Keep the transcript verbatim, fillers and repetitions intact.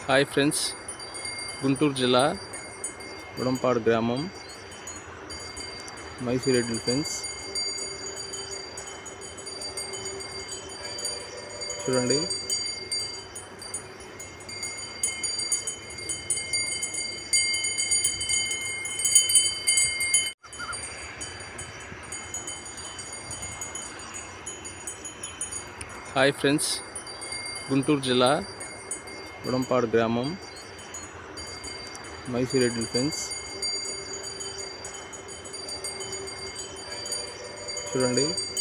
Hi friends, Guntur జిల్లా ఉడంపాడు గ్రామం Maisireddy friends చూడండి. హాయ్ ఫ్రెండ్స్, గుంటూరు జిల్లా ఉడంపాడు గ్రామం మైసిరెడ్డి ఫ్రెండ్స్ చూడండి.